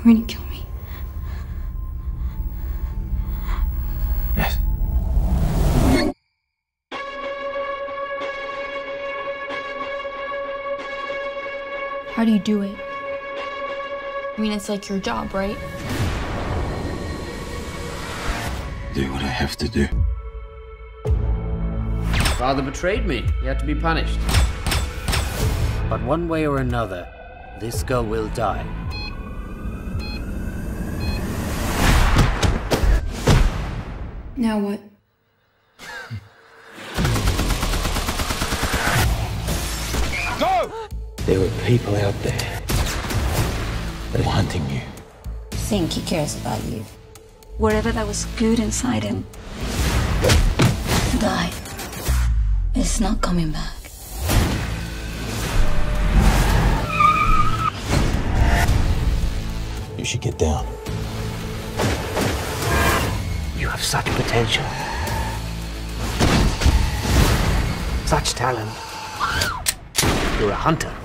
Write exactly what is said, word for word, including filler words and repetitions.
going to kill me? Yes. How do you do it? I mean, it's like your job, right? Do what I have to do. Father betrayed me. He had to be punished. But one way or another, this girl will die. Now what? Go! There are people out there that are hunting you. I think he cares about you. Whatever that was good inside him died. It's not coming back. You should get down. You have such potential. Such talent. You're a hunter.